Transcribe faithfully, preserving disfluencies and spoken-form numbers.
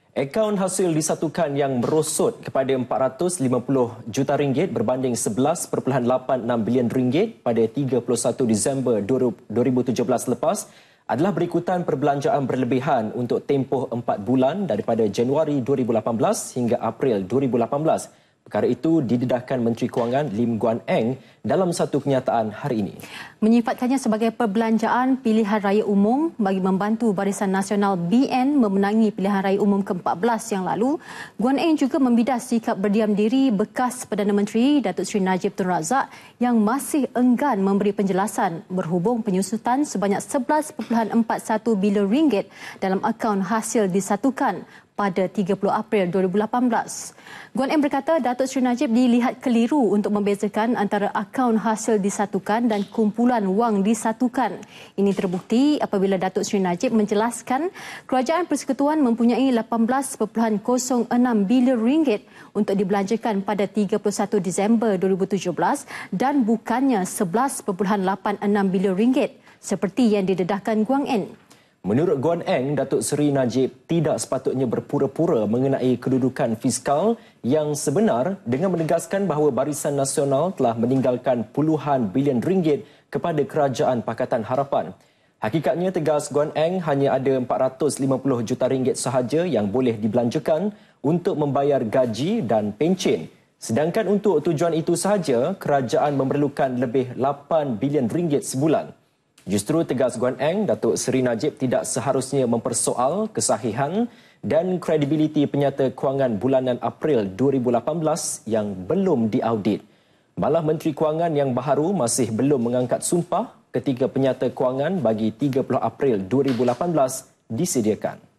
Akaun hasil disatukan yang merosot kepada empat ratus lima puluh juta ringgit berbanding sebelas perpuluhan lapan enam bilion ringgit pada tiga puluh satu Disember dua ribu tujuh belas lepas adalah berikutan perbelanjaan berlebihan untuk tempoh empat bulan daripada Januari dua ribu lapan belas hingga April dua ribu lapan belas. Perkara itu didedahkan Menteri Kewangan Lim Guan Eng dalam satu kenyataan hari ini. Menyifatkannya sebagai perbelanjaan pilihan raya umum bagi membantu Barisan Nasional B N memenangi pilihan raya umum ke empat belas yang lalu, Guan Eng juga membidas sikap berdiam diri bekas Perdana Menteri Datuk Seri Najib Tun Razak yang masih enggan memberi penjelasan berhubung penyusutan sebanyak sebelas perpuluhan empat satu bilion ringgit dalam akaun hasil disatukan pada tiga puluh April dua ribu lapan belas. Guan Eng berkata Datuk Seri Najib dilihat keliru untuk membezakan antara akaun hasil disatukan dan kumpulan wang disatukan. Ini terbukti apabila Datuk Seri Najib menjelaskan Kerajaan Persekutuan mempunyai lapan belas perpuluhan kosong enam bilion ringgit untuk dibelanjakan pada tiga puluh satu Disember dua ribu tujuh belas dan bukannya sebelas perpuluhan lapan enam bilion ringgit seperti yang didedahkan Guan Eng. Menurut Guan Eng, Datuk Seri Najib tidak sepatutnya berpura-pura mengenai kedudukan fiskal yang sebenar dengan menegaskan bahawa Barisan Nasional telah meninggalkan puluhan bilion ringgit kepada Kerajaan Pakatan Harapan. Hakikatnya, tegas Guan Eng, hanya ada empat ratus lima puluh juta ringgit sahaja yang boleh dibelanjakan untuk membayar gaji dan pencen. Sedangkan untuk tujuan itu sahaja, kerajaan memerlukan lebih lapan bilion ringgit sebulan. Justru tegas Guan Eng, Datuk Seri Najib tidak seharusnya mempersoal kesahihan dan kredibiliti penyata kewangan bulanan April dua ribu lapan belas yang belum diaudit. Malah Menteri Kewangan yang baharu masih belum mengangkat sumpah ketika penyata kewangan bagi tiga puluh April dua ribu lapan belas disediakan.